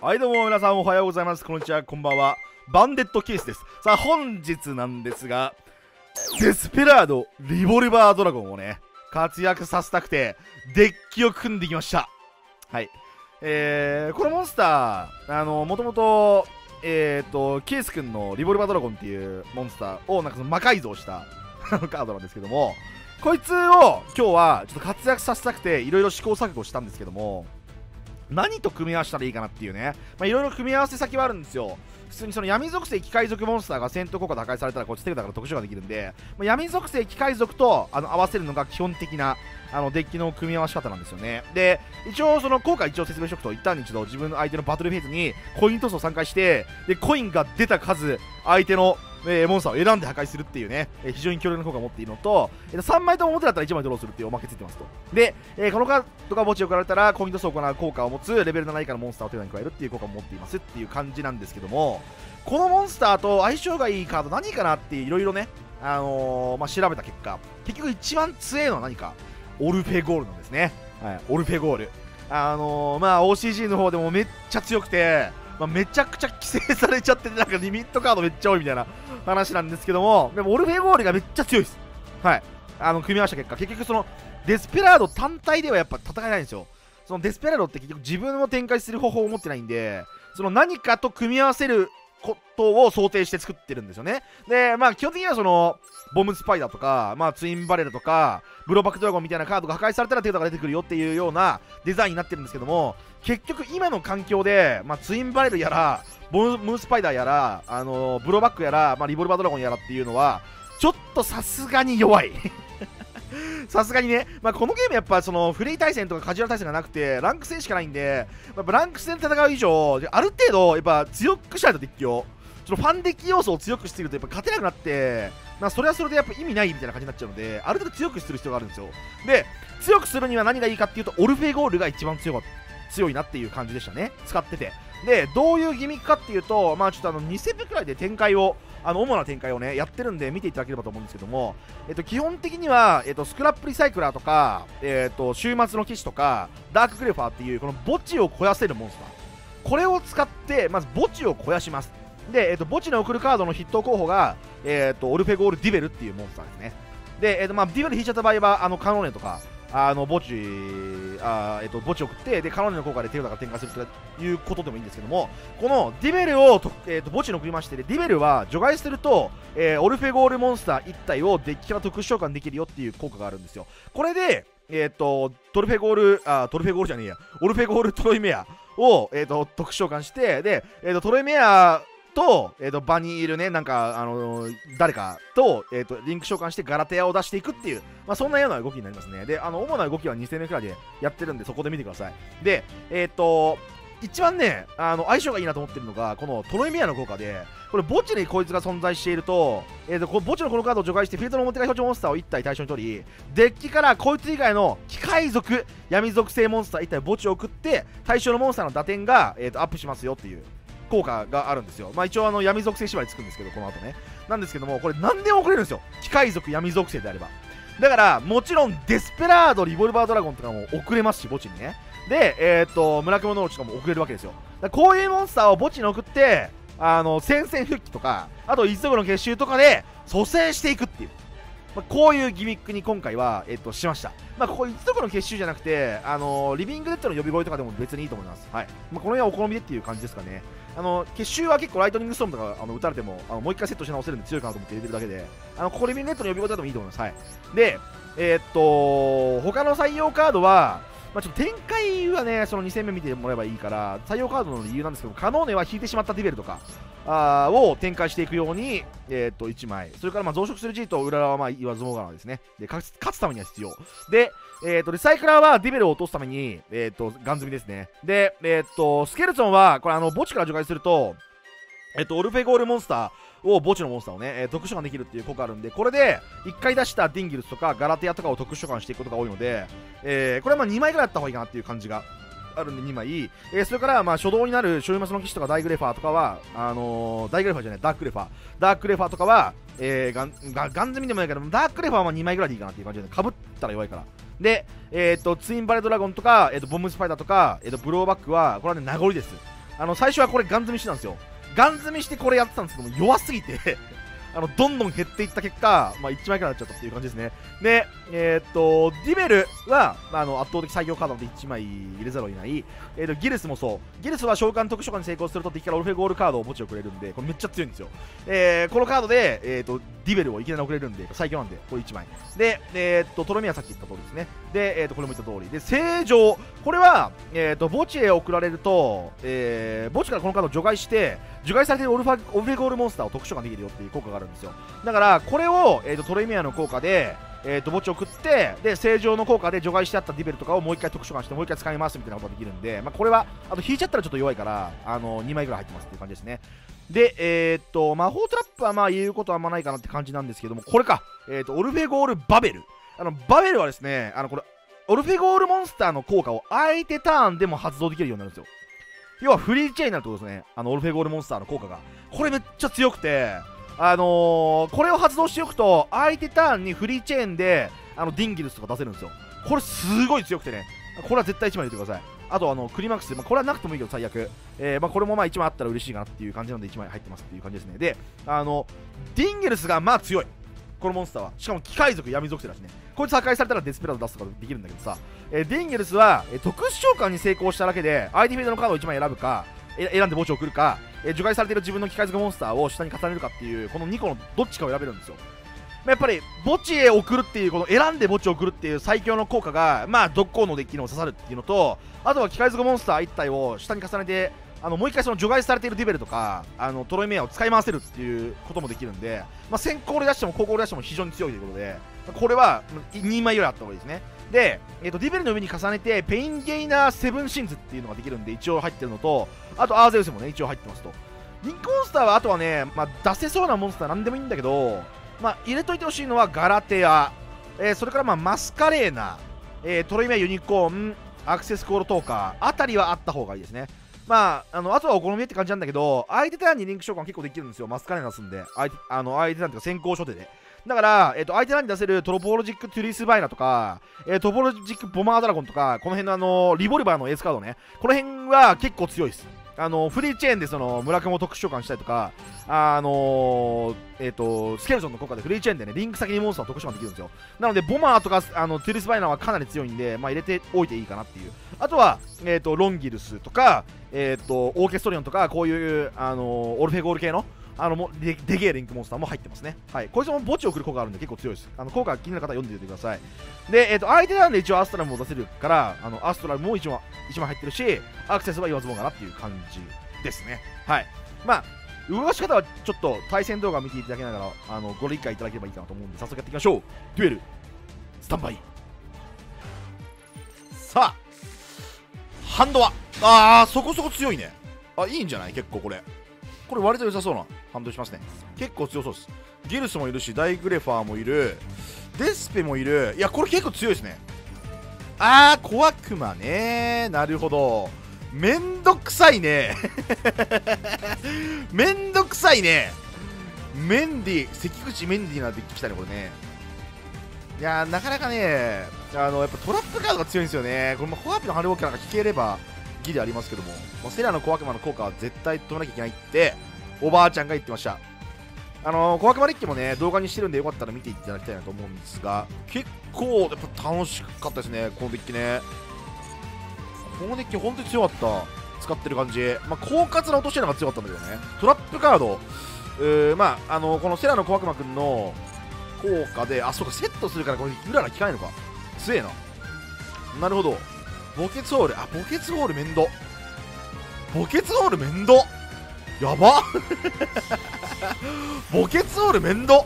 はいどうも皆さんおはようございます。こんにちは、こんばんは。バンデットケースです。さあ本日なんですが、デスペラードリボルバードラゴンをね活躍させたくてデッキを組んできました。はい、このモンスターもともとケース君のリボルバードラゴンっていうモンスターをなんかその魔改造したカードなんですけども、こいつを今日はちょっと活躍させたくていろいろ試行錯誤したんですけども、何と組み合わせたらいいかなっていうね、いろいろ組み合わせ先はあるんですよ。普通にその闇属性機械属モンスターが戦闘効果で破壊されたらこっち手札から特殊ができるんで、闇属性機械属と合わせるのが基本的なデッキの組み合わせ方なんですよね。で一応その効果一応説明しておくと、一旦に一度自分の相手のバトルフェーズにコイントスを3回して、でコインが出た数相手のモンスターを選んで破壊するっていうね、非常に強力な効果を持っているのと、3枚とも表だったら1枚ドローするっていうおまけついてますと。で、このカードが墓地を送られたらコイントスを行う効果を持つレベル7以下のモンスターを手札に加えるっていう効果を持っていますっていう感じなんですけども、このモンスターと相性がいいカード何かなっていろいろね、調べた結果、結局一番強いのは何か、オルフェゴールなんですね。はい、オルフェゴール。OCG の方でもめっちゃ強くて、めちゃくちゃ規制されちゃってて、なんかリミットカードめっちゃ多いみたいな話なんですけども、でもオルフェゴールがめっちゃ強いです。はい、組み合わせた結果、結局そのデスペラード単体ではやっぱ戦えないんですよ。そのデスペラードって結局自分を展開する方法を持ってないんで、その何かと組み合わせることを想定して作ってるんですよね。で基本的にはそのボムスパイダーとか、ツインバレルとかブローバックドラゴンみたいなカードが破壊されたら手札が出てくるよっていうようなデザインになってるんですけども、結局今の環境で、ツインバレルやらボムスパイダーやらブローバックやら、リボルバードラゴンやらっていうのはちょっとさすがに弱いさすがにね、このゲームやっぱそのフリー対戦とかカジュアル対戦がなくてランク戦しかないんで、やっぱランク戦で戦う以上ある程度やっぱ強くしないとデッキをファンデッキ要素を強くしているとやっぱ勝てなくなって、それはそれでやっぱ意味ないみたいな感じになっちゃうので、ある程度強くする必要があるんですよ。で強くするには何がいいかっていうと、オルフェゴールが一番強いなっていう感じでしたね、使ってて。でどういうギミックかっていうと、ちょっと2戦目くらいで展開を主な展開をねやってるんで見ていただければと思うんですけども、基本的には、スクラップリサイクラーとか、週末の騎士とかダーククレファーっていうこの墓地を肥やせるモンスター、これを使ってまず墓地を肥やします。で、墓地に送るカードの筆頭候補が、オルフェゴールディベルっていうモンスターですね。で、ディベル引いちゃった場合はカノーネとか墓地を送って、でカノーネの効果で手札が展開するということでもいいんですけども、このディベルを墓地に送りまして、でディベルは除外すると、オルフェゴールモンスター1体をデッキから特殊召喚できるよっていう効果があるんですよ。これでオルフェゴールトロイメアを、特殊召喚して、で、トロイメアと、場にいるね、なんか、誰かと、リンク召喚してガラテアを出していくっていう、そんなような動きになりますね。で、主な動きは2戦目くらいでやってるんで、そこで見てください。で、一番ね、相性がいいなと思ってるのが、このトロイメアの効果で、これ墓地にこいつが存在していると、墓地のこのカードを除外してフィールドの表側表示モンスターを1体対象に取り、デッキからこいつ以外の機械属闇属性モンスター1体墓地を送って対象のモンスターの打点が、アップしますよっていう効果があるんですよ。一応闇属性縛りつくんですけど、この後ねなんですけども、これ何でも送れるんですよ、機械属闇属性であれば。だからもちろんデスペラードリボルバードラゴンとかも送れますし、墓地にね。で村雲のうちとかも送れるわけですよ。だからこういうモンスターを墓地に送って戦線復帰とか、あと一族の結集とかで蘇生していくっていう、こういうギミックに今回は、しました。ここ一族の結集じゃなくて、リビングデッドの呼び声とかでも別にいいと思います。はい、この辺はお好みでっていう感じですかね。結集は結構ライトニングストームとか打たれてももう一回セットし直せるんで強いかなと思って入れてるだけで、ここリビングデッドの呼び声だともいいと思います。はい、で他の採用カードはちょっと展開はね、その2戦目見てもらえばいいから、採用カードの理由なんですけど、カノーネは引いてしまったディベルとかを展開していくように、1枚、それから増殖する G と裏側は言わずもがなですね。で勝つためには必要で、リサイクラーはディベルを落とすために、ガン積みですね。で、スケルトンはこれ墓地から除外すると、オルフェゴールモンスターを墓地のモンスターをね、特殊召喚できるっていう効果あるんで、これで1回出したディンギルスとかガラテアとかを特殊召喚していくことが多いので、これは2枚ぐらいやった方がいいかなっていう感じがあるんで2枚、それから初動になる週末の騎士とかダイグレファーとかはダイグレファーじゃないダーククレファーとかは、ガン積みでもないけどダーククレファーは2枚ぐらいでいいかなっていう感じで、かぶったら弱いから。で、ツインバレドラゴンとか、ボムスパイダーとか、ブローバックはこれはね名残です。 最初はこれガン積みしてたんですよ。ガン積みしてこれやってたんですけども、弱すぎてどんどん減っていった結果、1枚くらいになっちゃったっていう感じですね。で、ディベルは、圧倒的最強カードで1枚入れざるを得ない。ギルスもそう。ギルスは召喚特殊召喚に成功すると敵からオルフェゴールカードを墓地をくれるんで、これめっちゃ強いんですよ。このカードで、ディベルをいきなり送れるんで、最強なんで、これ1枚。で、トロミはさっき言った通りですね。で、これも言った通り。で、正常。これは、墓地へ送られると、墓地からこのカードを除外して、除外されているオルフェゴールモンスターを特殊召喚できるよっていう効果があるんですよ。だから、これを、トロミアの効果で、墓地を送って、で、正常の効果で除外してあったディベルとかをもう一回特殊召喚して、もう一回使いますみたいなことができるんで、これは、あと引いちゃったらちょっと弱いから、2枚ぐらい入ってますっていう感じですね。で、魔法トラップは言うことはあんまないかなって感じなんですけども、これか、オルフェゴールバベル。バベルはですね、これ、オルフェゴールモンスターの効果を相手ターンでも発動できるようになるんですよ。要はフリーチェインになるってことですね。オルフェゴールモンスターの効果が。これめっちゃ強くて、これを発動しておくと、相手ターンにフリーチェーンで、ディンギルスとか出せるんですよ。これすごい強くてね。これは絶対1枚入れてください。あと、クリマックス、これはなくてもいいけど最悪。これも1枚あったら嬉しいかなっていう感じなので1枚入ってますっていう感じですね。で、ディンギルスが強い。このモンスターは。しかも機械族、闇属性だしね。こいつ破壊されたらデスペラード出すとかできるんだけどさ、ディンギルスは、特殊召喚に成功しただけで、相手フィールドのカードを1枚選ぶか、選んで墓地を送るか、除外されている自分の機械族モンスターを下に重ねるかっていう、この2個のどっちかを選べるんですよ。やっぱり墓地へ送るっていう、この選んで墓地を送るっていう最強の効果が、どこのデッキにも刺さるっていうのと、あとは機械族モンスター1体を下に重ねて、もう一回その除外されているディベルとか、トロイメアを使い回せるっていうこともできるんで、先行で出しても後攻で出しても非常に強いということで、これは2枚ぐらいあった方がいいですね。で、ディベルの上に重ねて、ペインゲイナーセブンシンズっていうのができるんで、一応入ってるのと、あとアーゼウスもね、一応入ってますと。リンクモンスターは、あとはね、出せそうなモンスターなんでもいいんだけど、入れといてほしいのはガラテア、それからマスカレーナ、トロイメアユニコーン、アクセスコールトーカーあたりはあった方がいいですね。あとはお好みって感じなんだけど、相手ターンにリンク召喚結構できるんですよ。マスカレーナ出すんで、相手ターンというか先行初手で。だから、相手ターンに出せるトロポロジック・トゥリスバイナとか、トロポロジック・ボマードラゴンとか、この辺のリボルバーのエースカードね、この辺は結構強いです。フリーチェーンで村雲を特殊召喚したりとか、スケルトンの効果でフリーチェーンでね、リンク先にモンスターを特殊召喚できるんですよ。なので、ボマーとかトゥリスバイナーはかなり強いんで、入れておいていいかなっていう。あとは、ロンギルスとか、オーケストリオンとか、こういう、オルフェゴール系のデゲーリンクモンスターも入ってますね。はい。こいつも墓地を送る効果があるんで結構強いです。効果気になる方は読んでおいてください。で、相手なんで一応アストラルも出せるから、アストラルも一枚入ってるし、アクセスは言わずもがなっていう感じですね。はい。動かし方はちょっと対戦動画を見ていただきながら、ご理解いただければいいかなと思うんで、早速やっていきましょう。デュエル、スタンバイ。さあ、ハンドは、そこそこ強いね。いいんじゃない結構これ。これ割と良さそうなハンドしますね。結構強そうです。ギルスもいるし、ダイグレファーもいる、デスペもいる。いや、これ結構強いですね。小悪魔ね。なるほど。めんどくさいね。めんどくさいね。メンディ、関口メンディーなデッキ来たね、これね。いやー、なかなかね、やっぱトラップカードが強いんですよね。これ、ホワピの春ボケなんか引ければギリありますけども、セラの小悪魔の効果は絶対止めなきゃいけないって、おばあちゃんが言ってました。小悪魔デッキもね、動画にしてるんでよかったら見ていただきたいなと思うんですが、結構やっぱ楽しかったですね、このデッキね。このデッキ本当に強かった。使ってる感じ。狡猾な落とし穴が強かったんだけどね。トラップカード、このセラの小悪魔くんの効果で、そうか、セットするからこれ、ウララ効かないのか。強えな。なるほど。墓穴ホール。墓穴ホールめんど。墓穴ホールめんど。やば墓穴ホールめんど。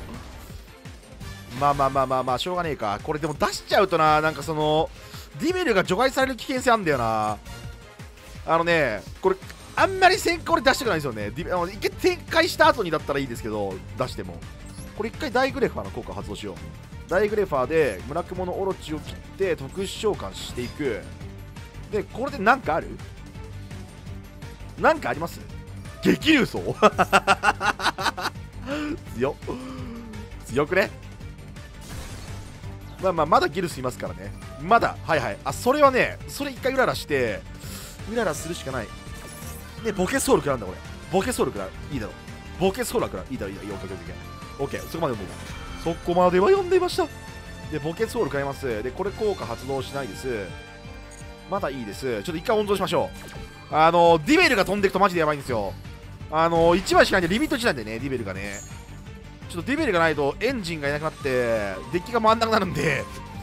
しょうがねえか。これでも出しちゃうとな、なんかディベルが除外される危険性あるんだよな。これ、あんまり先行で出したくないんですよね。一回展開した後にだったらいいですけど、出しても。これ一回ダイグレファーの効果を発動しよう。ダイグレファーで村雲のオロチを切って特殊召喚していく。で、これでなんかある？なんかあります？激流走強くね。まだギルスいますからね。まだ、それはね、それ一回ウララして、ウララするしかない。 で、ボケソウル食らうんだ、これ。ボケソウル食らう。いいだろ。ボケソウル食らう。いいだろ、いいだろ。オッケー、そこまで読んでいた。そこまでは読んでいました。で、ボケソウル買います。で、これ効果発動しないです。まだいいです。ちょっと一回温存しましょう。ディベルが飛んでいくとマジでやばいんですよ。1枚しかないんで、リミット1なんでね、ディベルがね。ちょっとディベルがないとエンジンがいなくなって、デッキが回んなくなるんで。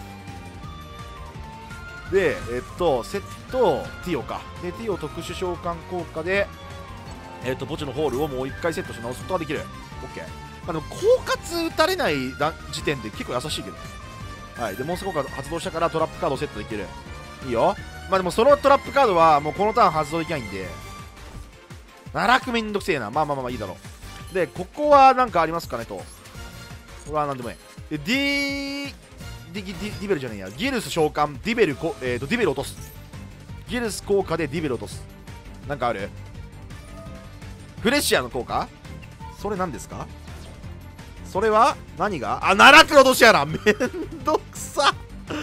で、セット、ティオか。で、ティオ特殊召喚効果で、墓地のホールをもう1回セットして直すことができる。オッケー。でも、狡猾打たれない時点で結構優しいけどね。はい。で、モンスター効果発動したからトラップカードをセットできる。いいよ。まあでも、そのトラップカードはもうこのターン発動できないんで、楽めんどくせえな。まあいいだろう。で、ここはなんかありますかねと。これはなんでもいい。で、ディベルじゃねえや。ギルス召喚、ディベル落とす。ギルス効果でディベル落とす。なんかある？フレッシアの効果？それ何ですか？それは何が？奈落の落とし穴。めんどくさ。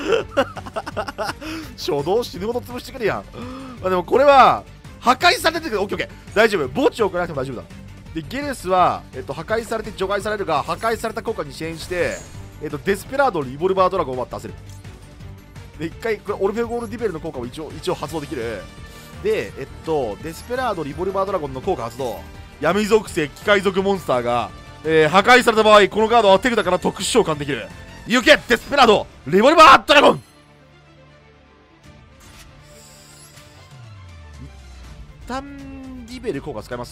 初動死ぬほど潰してくるやん。まあでもこれは破壊されてるけど、オッケーオッケー。大丈夫。墓地を送らなくても大丈夫だ。で、ギルスは、破壊されて除外されるが、破壊された効果に支援して、デスペラードリボルバードラゴンを奪って出せる。で、一回、これオルフェゴールディベルの効果を一応発動できる。で、デスペラードリボルバードラゴンの効果発動。闇属性機械属モンスターが、破壊された場合、このカードは手札から特殊召喚できる。行けデスペラードリボルバードラゴン。一旦ディベル効果使います？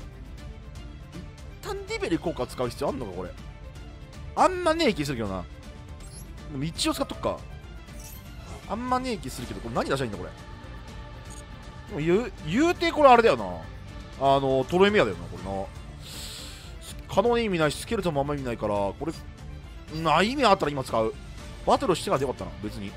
一旦ディベル効果使う必要あんのかこれ。あんまねえ気するけどな。でも一応使っとくか。あんまねえ気するけど、これ何出したらいいんだこれ。でも言うてこれあれだよな。トロエメアだよな、これな。可能に意味ないし、スケルトンもあんま意味ないから、これ、意味あったら今使う。バトルしてからでよかったな、別に。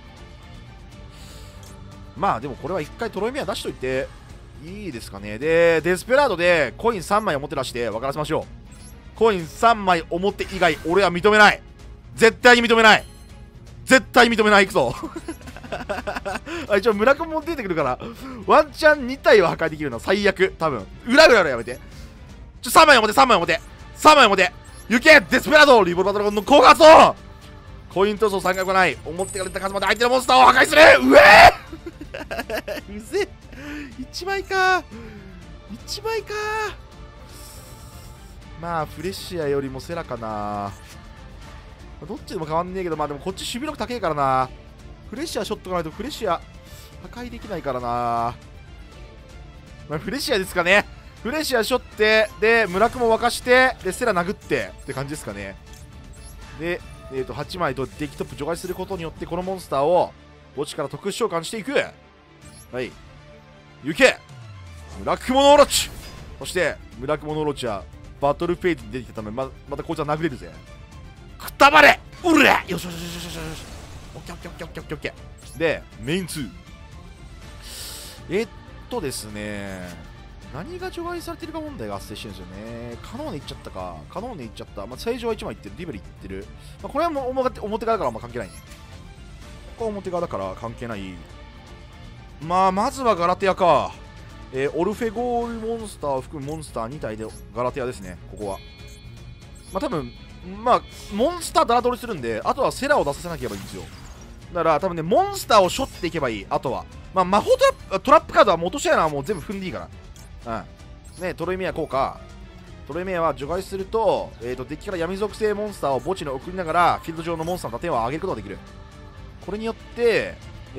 まあでもこれは一回トロエメア出しといていいですかね。で、デスペラードでコイン3枚表出して分からせましょう。コイン3枚表以外、俺は認めない。絶対に認めない。絶対認めない。いくぞ。一応村上も出てくるから、ワンチャン2体は破壊できるの。最悪。多分。裏やめて。3枚表、3枚表。3枚表。行けデスペラードリボルバードラゴンの効果発動。コイン塗装3角がない。表から出た数まで相手のモンスターを破壊する。うえうぜ1枚か1枚か。まあフレッシアよりもセラかな。どっちでも変わんねえけど、まあでもこっち守備力高えからな。フレッシアショットがないとフレッシア破壊できないからな。まあフレッシアですかね。フレッシアショって、で村雲沸かして、でセラ殴ってって感じですかね。で8枚とデッキトップ除外することによってこのモンスターを墓地から特殊召喚していく。はい行け村雲のオロチ。そして村雲のオロチはバトルフェイズに出てきたためまたこいつは殴れるぜ。くたばれうるれよしよしよしよしよしよし。オッケーオッケーオッケーオッケーオッケー。でメイン2ですね、何が除外されてるか問題が発生してるんですよね。カノーネいっちゃったか。カノーネいっちゃった。まあ、正常は1枚いってる。ディベルいってる。まあ、これはもう表側だからあんま関係ないね。ここは表側だから関係ない。まあ、まずはガラテアか。オルフェゴールモンスターを含むモンスター2体でガラテアですね、ここは。まあ、多分、まあ、モンスターダラ取りするんで、あとはセラを出させなければいいんですよ。だから、多分ね、モンスターを背負っていけばいい。あとは。まあ、魔法トラップカードはもう落とし穴はもう全部踏んでいいから。うん。ね、トロイメア効果。トロイメアは除外すると、デッキから闇属性モンスターを墓地に送りながら、フィールド上のモンスターの打点を上げることができる。これによって、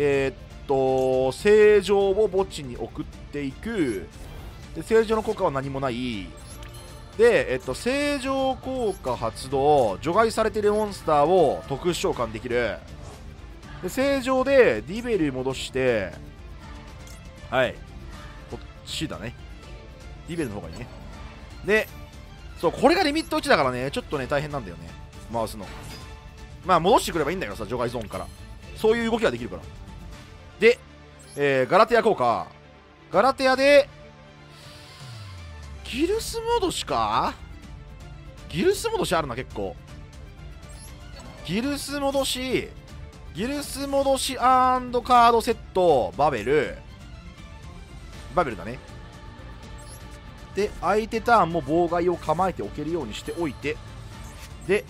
正常を墓地に送っていく。で、正常の効果は何もない。で、正常効果発動、除外されているモンスターを特殊召喚できる。で、正常でディベル戻して、はい。こっちだね。ディベルの方がいいね。で、そう、これがリミット1だからね、ちょっとね、大変なんだよね。回すの。まあ、戻してくればいいんだけどさ、除外ゾーンから。そういう動きができるから。で、ガラテア効果。ガラテアで、ギルス戻しか？ギルス戻しあるな、結構。ギルス戻しカードセット、バベルだね。 で相手ターンも妨害を構えておけるようにしておいて、で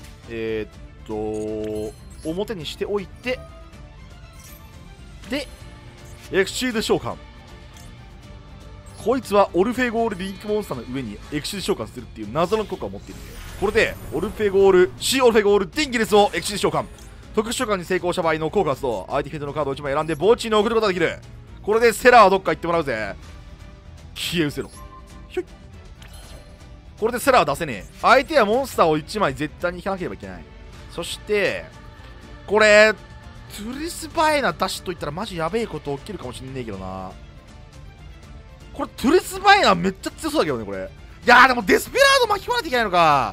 表にしておいて、でエクシード召喚。こいつはオルフェゴールリンクモンスターの上にエクシード召喚するっていう謎の効果を持っているんで、これでオルフェゴールシーオルフェゴールディンギレスをエクシード召喚。特殊召喚に成功した場合の効果発動、相手フィールドのカードを1枚選んで墓地に送ることができる。これでセラーはどっか行ってもらうぜ。消え失せろ。ひょい。これでセラーは出せねえ。相手はモンスターを1枚絶対に引かなければいけない。そしてこれトゥリスバエナ出しといたらマジやべえこと起きるかもしんねえけどな。これトゥリスバエナめっちゃ強そうだけどね、これ。いやーでもデスペラード巻き込まないといけないのか。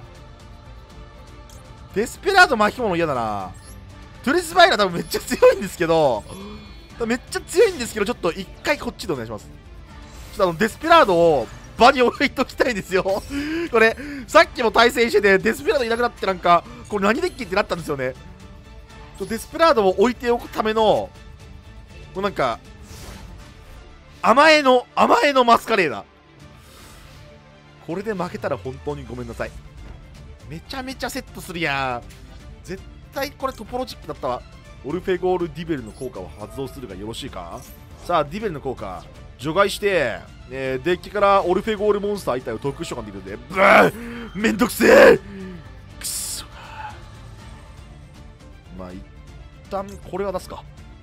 デスペラード巻き込むの嫌だな。トゥリスバエナ多分めっちゃ強いんですけど、ちょっと一回こっちでお願いします。ちょっとデスペラードを場に置いときたいんですよこれさっきも対戦しててデスペラードいなくなってなんかこれ何デッキってなったんですよね。デスペラードを置いておくためのもうなんか甘えのマスカレーダ。これで負けたら本当にごめんなさい。めちゃめちゃセットするやん。絶対これトポロジックだったわ。オルフェゴールディベルの効果を発動するがよろしいか。さあディベルの効果除外して、デッキからオルフェゴールモンスター1体を特殊召喚できるんで、めんどくせえ。くそ。まあ一旦これは出すか。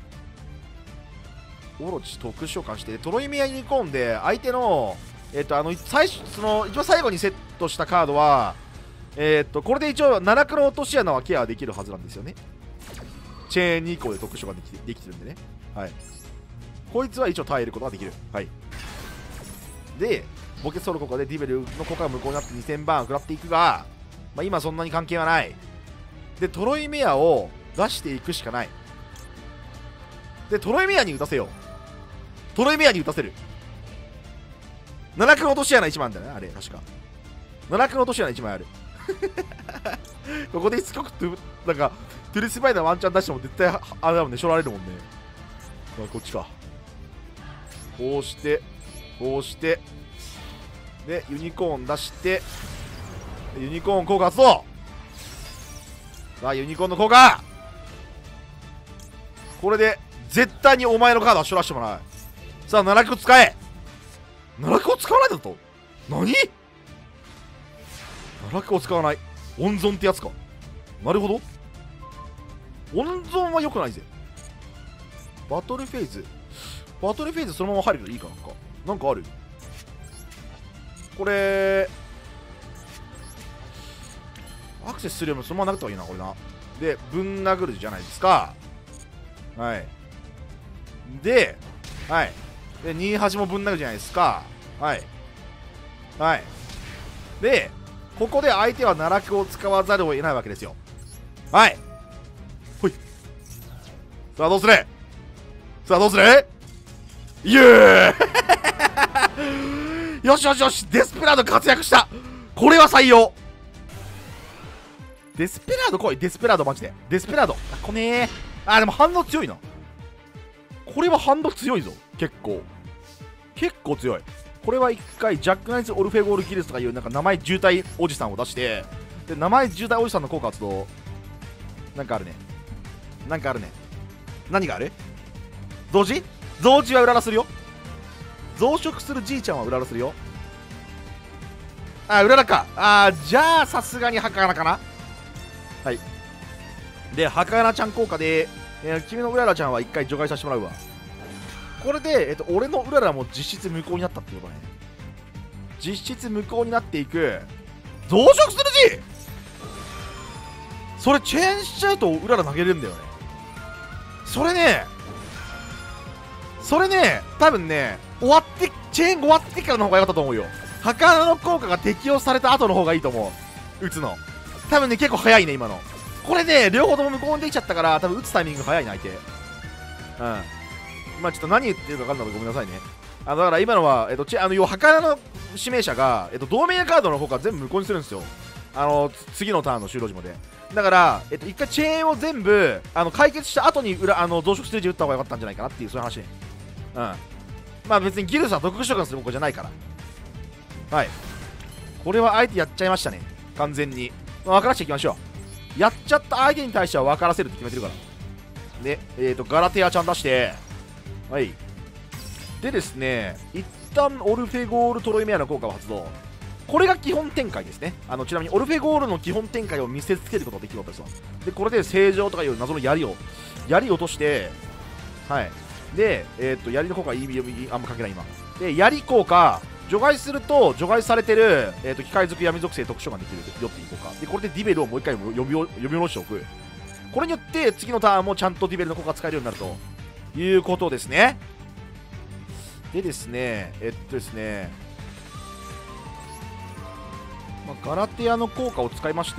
オロチ特殊召喚してトロイメアユニコーンで相手の最初一番最後にセットしたカードはこれで一応7黒落とし穴はケアできるはずなんですよね。チェーン2個で特殊召喚できてるんでね。はい。こいつは一応耐えることができる。はい。でボケソロ効果でディベルの効果が無効になって2000番食らっていくが、まあ、今そんなに関係はない。でトロイメアを出していくしかない。でトロイメアに打たせよう。トロイメアに打たせる。7黒落とし穴1枚あるんだよね、あれ確か。7黒落とし穴1枚あるここでしつこくなんかトゥルスバイダーワンチャン出しても絶対あれだもんね、しょられるもんね。まあ、こっちか。こうしてこうしてでユニコーン出してユニコーン効果発動。さあユニコーンの効果、これで絶対にお前のカードはしょらしてもらう。さあ7個使え。7個使わないだと何 ?7 個使わない温存ってやつか。なるほど、温存は良くないぜ。バトルフェーズそのまま入るといいかなんかある。これアクセスするよりもそのまま殴った方がいいな、これな。でぶん殴るじゃないですか。はいではいで28もぶん殴るじゃないですか。はいはいでここで相手は奈落を使わざるを得ないわけですよ。はいほい。さあどうするイエーイよしよしよし、デスペラード活躍した。これは採用。デスペラード来い。デスペラードマジでデスペラード来ねー。でも反応強いな。これは反応強いぞ。結構強い。これは一回ジャックナイツ・オルフェゴール・ギルスとかいうなんか名前渋滞おじさんを出して、で名前渋滞おじさんの効果発動。なんかあるね。何がある。増殖は裏らするよ。増殖するじいちゃんは裏らするよ。裏らか。じゃあさすがにハカナかな。はい。でハカナちゃん効果で、君のうららちゃんは一回除外させてもらうわ。これで、俺のうららも実質無効になったっていうことね。実質無効になっていく。増殖するじ、それチェーンしちゃうとうらら投げれるんだよね。それね多分ねチェーン終わってからの方が良かったと思うよ。ハカナの効果が適用された後の方がいいと思う。打つの多分ね結構早いね今の。これね両方とも無効にできちゃったから多分打つタイミング早いな相手。まあちょっと何言ってるか分かんないのでごめんなさいね。だから今のは要はハカナの指名者が同盟カードの効果全部無効にするんですよ。次のターンの終了時まで。だから一回チェーンを全部解決した後に増殖ステージ打った方が良かったんじゃないかなっていうそういう話ね。まあ別にギルスは特殊召喚する効果じゃないからはい。これは相手やっちゃいましたね。完全に。分からしていきましょう。やっちゃった相手に対しては分からせるって決めてるから。で、ガラテアちゃん出して、はい。でですね、一旦オルフェゴールトロイメアの効果を発動。これが基本展開ですね。ちなみにオルフェゴールの基本展開を見せつけることができるわけですわ。で、これで正常とかいう謎の槍を落として、はい。で、槍の効果はあんま関係ない今。で、槍効果、除外すると、除外されてる、機械属闇属性特殊ができるよっていう効果。で、これでディベルをもう一回呼び下ろしておく。これによって、次のターンもちゃんとディベルの効果が使えるようになるということですね。でですね、ガラテアの効果を使いまして、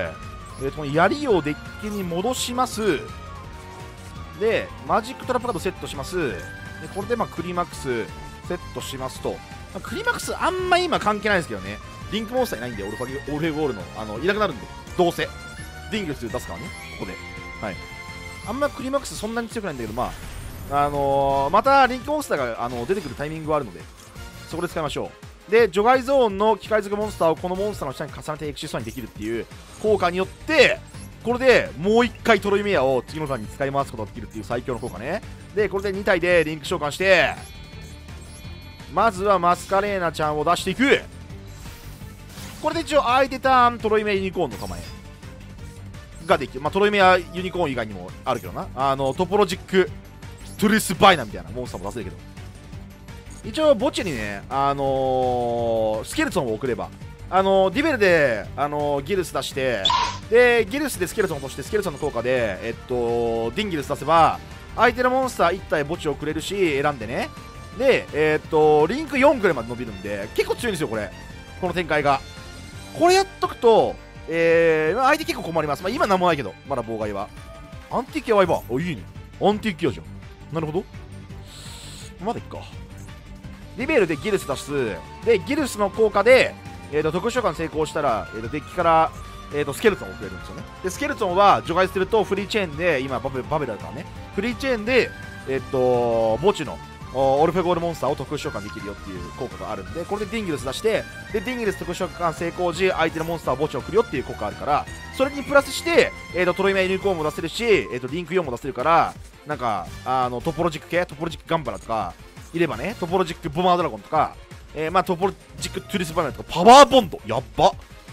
この槍をデッキに戻します。で、マジックトラップカードセットします。で、これでクリマックスセットしますと。クリマックスあんま今関係ないですけどね。リンクモンスターいないんで、オルフェゴールの、いなくなるんで、どうせ。ディングルス出すからね、ここで。はい。あんまクリマックスそんなに強くないんだけど、またリンクモンスターが出てくるタイミングがあるので、そこで使いましょう。で、除外ゾーンの機械付けモンスターをこのモンスターの下に重ねてエクシストにできるっていう効果によって、これでもう1回トロイメアを次のターンに使い回すことができるっていう最強の効果ね。で、これで2体でリンク召喚して、まずはマスカレーナちゃんを出していく。これで一応相手ターントロイメアユニコーンの構えができる。トロイメアユニコーン以外にもあるけどな。トポロジックトゥルスバイナみたいなモンスターも出せるけど、一応墓地にね、スケルトンを送れば、ディベルで、ギルス出して、で、ギルスでスケルトンを落として、スケルトンの効果で、ディンギルス出せば、相手のモンスター1体墓地をくれるし、選んでね。で、リンク4くらいまで伸びるんで、結構強いんですよ、これ。この展開が。これやっとくと、相手結構困ります。今なんもないけど、まだ妨害は。アンティキアワイバー。お、いいね。アンティキアじゃん。なるほど。まだいっか。リベルでギルス出す。で、ギルスの効果で、特殊召喚成功したら、デッキから、スケルトンを送れるんですよね。で、スケルトンは除外するとフリーチェーンで、今バベルだからね、フリーチェーンで、墓地のオルフェゴールモンスターを特殊召喚できるよっていう効果があるんで、これでディンギルス出して、で、ディンギルス特殊召喚成功時、相手のモンスターを墓地を送るよっていう効果があるから、それにプラスして、トロイメアユニコーンも出せるし、リンク4も出せるから、なんか、トポロジック系、トポロジックガンバラとか、いればね、トポロジックボマードラゴンとか、トポロジックトゥリスバナナとか、パワーボンドやっば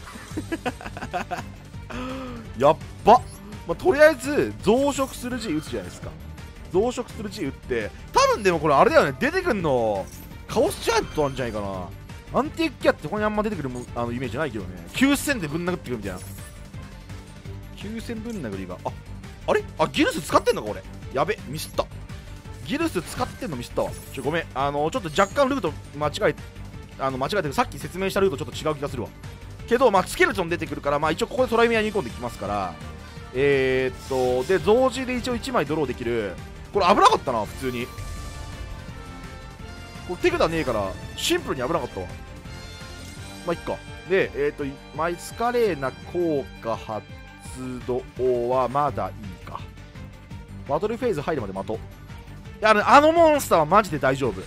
やっば、とりあえず、増殖する G 打つじゃないですか。増殖する G 打って、多分でもこれあれだよね、出てくんの、カオスチャートなんじゃないかな。アンティークキャってここにあんま出てくるイメージじゃないけどね。9000でぶん殴ってくるみたいな。9000ぶん殴りが、あれギルス使ってんのか俺。やべ、ミスった。ギルス使ってんのミスったわ。ごめん。ちょっと若干ルート間違えてる。さっき説明したルートちょっと違う気がするわ。けど、スケルトン出てくるから、一応ここでトライメアに込んできますから、で、同時で一応1枚ドローできる。これ危なかったな、普通に。これ手札ねえから、シンプルに危なかったわ。いっか。で、マイスカレーナ効果発動はまだいいか。バトルフェーズ入るまで待とう。いや、あのモンスターはマジで大丈夫。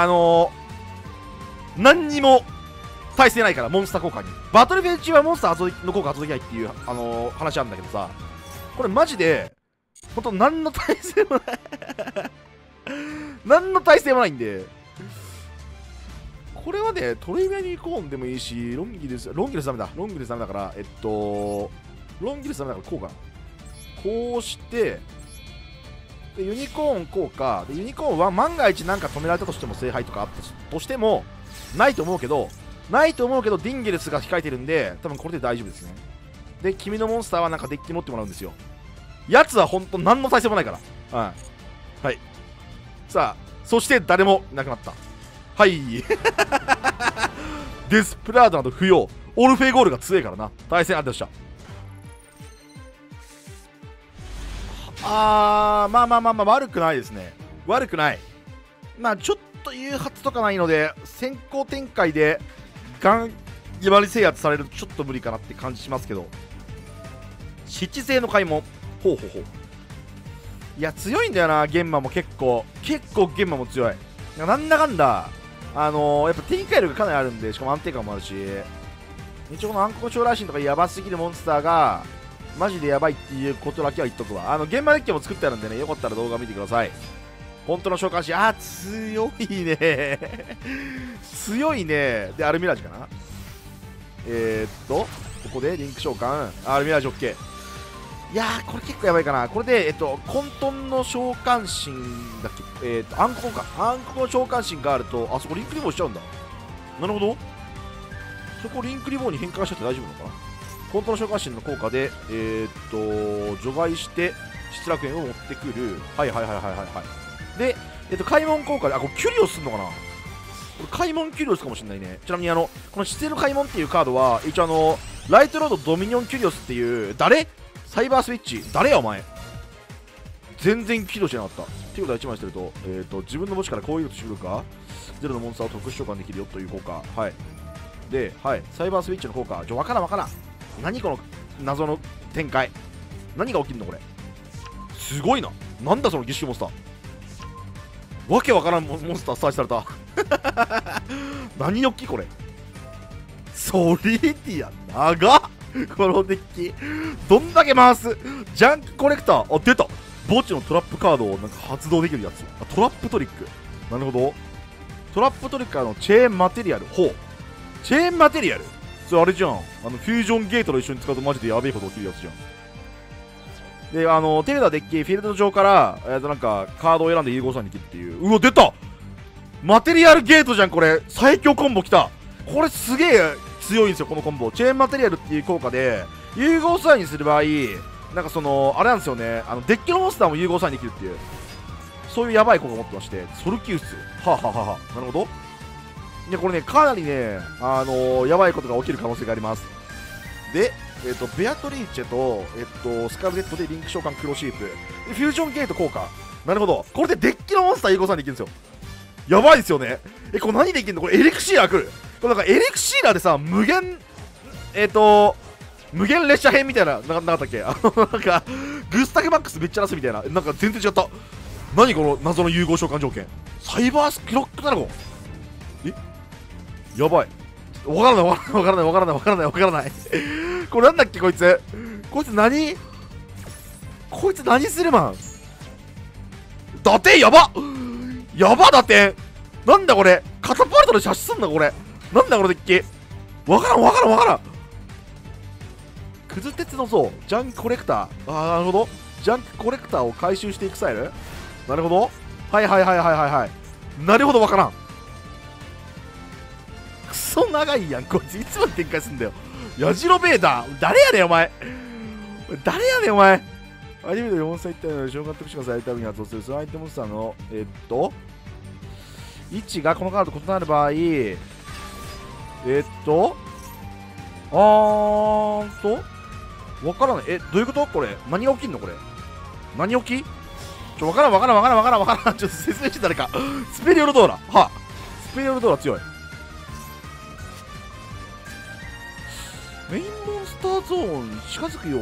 何にも耐性ないから、モンスター効果に。バトルフェーズ中はモンスターの効果発動できないっていう、話あるんだけどさ、これマジで、ほんと何の耐性もない何の耐性もないんで、これはね、トレイメアニコーンでもいいし、ロンギルスダメだ。ロンギルスダメだから、ロンギルスダメだからこうかな。こうして、でユニコーン効果で、ユニコーンは万が一なんか止められたとしても聖杯とかあったとしてもないと思うけどディンゲルスが控えてるんで、多分これで大丈夫ですね。で、君のモンスターはなんかデッキ持ってもらうんですよ。やつはほんと何の耐性もないから。はい。さあ、そして誰もいなくなった。はいデスプラードなど不要。オルフェイゴールが強いからな。対戦ありました。悪くないですね。悪くない。ちょっと誘発とかないので、先行展開でガン決り制圧されるとちょっと無理かなって感じしますけど、七星の開門。ほう。いや、強いんだよな、ゲンマも結構ゲンマも強い。なんだかんだ、 やっぱ展開力がかなりあるんで、しかも安定感もあるし、一応この暗黒超雷神とかやばすぎるモンスターがマジでやばいっていうことだけは言っとくわ。現場デッキも作ってあるんでね、よかったら動画見てください。本当の召喚士、強いね強いね。で、アルミラージュかな。ここでリンク召喚、アルミラージュ OK。いやー、これ結構やばいかな。これで、混沌の召喚神だっけ、暗黒か。暗黒の召喚神があると、あそこリンクリボーしちゃうんだ。なるほど。そこリンクリボーに変換しちゃって大丈夫なのかな。混沌の召喚神の効果で、除外して、失楽園を持ってくる。はいはいはいはいはいはい。で、開門効果で、これキュリオスすんのかな。これ開門キュリオスかもしれないね。ちなみにこの姿勢の開門っていうカードは、一応ライトロードドミニオンキュリオスっていう、誰サイバースイッチ誰やお前。全然起動してなかったっていうことは1枚してると、自分の墓地から攻撃力と守備力がゼロのモンスターを特殊召喚できるよという効果。はい。で、はい、サイバースイッチの効果。わからんわからん。何この謎の展開。何が起きるのこれ。すごいな。なんだその儀式モンスター。わけわからんモンスタースターチされた。何よっきこれ。ソリディア長っ。このデッキどんだけ回す。ジャンクコレクター、出た。墓地のトラップカードをなんか発動できるやつ。トラップトリック。なるほど。トラップトリックのチェーンマテリアル。ほう。チェーンマテリアル、それあれじゃん。フュージョンゲートと一緒に使うとマジでやべえこと起きるやつじゃん。で、テレダデッキフィールド上から、なんかカードを選んで融合さんに切るっていう。うわ、出た。マテリアルゲートじゃん。これ最強コンボきた。これすげえ強いんですよ、このコンボ。チェーンマテリアルっていう効果で融合サインにする場合、なんかあれなんですよね、デッキのモンスターも融合サインできるっていう、そういうやばい効果を持ってまして、ソルキウス。はあ、はあははあ、なるほど。で、これね、かなりね、やばいことが起きる可能性があります。で、ベアトリーチェと、スカルレットでリンク召喚クロシープ。で、フュージョンゲート効果。なるほど。これでデッキのモンスター融合サインできるんですよ。やばいですよね。これ何できるのこれ。エレクシーラー来る。これなんかエレクシーラーでさ、無限列車編みたいな、なかったっけ。なんか、グスタケマックスめっちゃ出すみたいな。なんか全然違った。何この謎の融合召喚条件。サイバースクロックドラゴン。やばい。わからないわからないわからないわからないわからない。これなんだっけこいつ。こいつ何するマン。打点やば。やば打点。なんだこれ。カタパルトで射出すんだこれ。なんだこのデッキ。わからんわからんわからん。クズ鉄の像ジャンクコレクター。なるほど。ジャンクコレクターを回収していくスタイル。なるほど。はいはいはいはいはいはい。なるほどわからん。クソ長いやんこいつ。いつまで展開すんだよ。ヤジロベーダー。誰やねんお前。誰やねんお前。アニメの4歳一体の召喚特殊がされたために発動するそのアイテムモンスターの位置がこのカードと異なる場合、わからない。どういうこと。これ何が起きんのこれ。何起き。わからんわからんわからんわからんわからん。ちょっと説明して誰か。スペリオルドーラ。はスペリオルドーラ強い。メインモンスターゾーンに近づくよう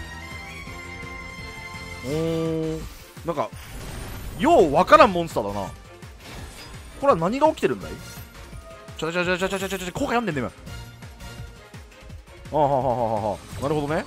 に。なんかようわからんモンスターだな。これは何が起きてるんだい。効果読んでんね今。なるほどね。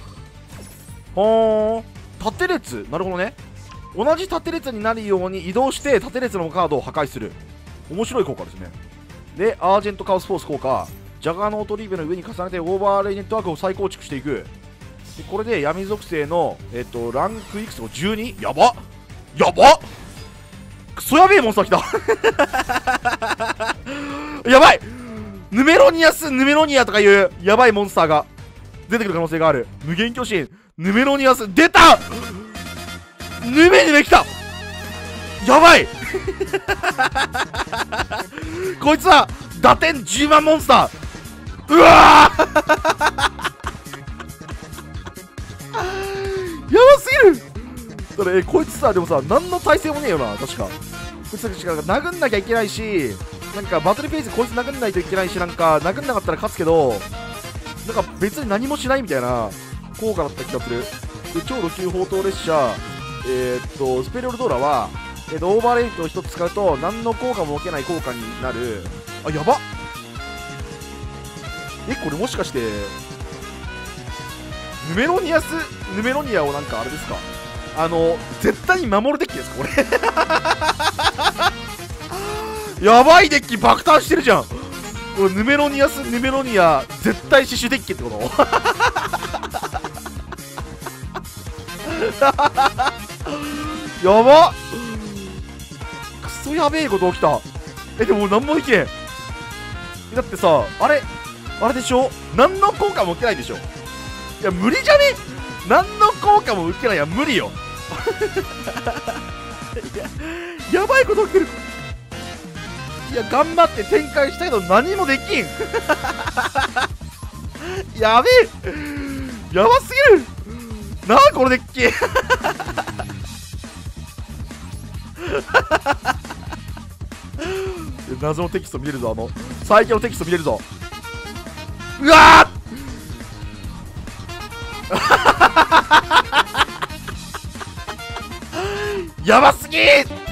縦列。なるほどね。同じ縦列になるように移動して縦列のカードを破壊する。面白い効果ですね。で、アージェントカオスフォース効果。ジャガーノートリーベの上に重ねてオーバーレイネットワークを再構築していく。でこれで闇属性の、ランクいくつを 12？ やばやばクソやべえモンスター来たやばい。ヌメロニアとかいうやばいモンスターが出てくる可能性がある。無限巨神ヌメロニアス出た。ヌメ来た。やばいこいつは打点10万モンスター。うわーやばすぎる。だからこいつさ、でもさ、何の耐性もねえよな、確か。こいつ殴んなきゃいけないし、なんかバトルフェイズこいつ殴んないといけないし、なんか殴んなかったら勝つけど、なんか別に何もしないみたいな効果だった気がする。で、超ロ級砲塔列車、スペリオルドーラは、オーバーレイトを1つ使うと何の効果も受けない効果になる、 あ、やば。これもしかしてヌメロニアをなんかあれですか、絶対に守るデッキですかこれやばいデッキ爆誕してるじゃん。これヌメロニア絶対死守デッキってことやばっ、クソやべえこと起きた。でも何もできねえ。だってさ、あれでしょ、何の効果も受けないでしょ。いや無理じゃね、何の効果も受けない。いや無理よやばいこと起きてる。いや頑張って展開したけど何もできんやべえ、やばすぎるなあこのデッキ謎のテキスト見れるぞ、最強のテキスト見れるぞ。うわーやばすぎー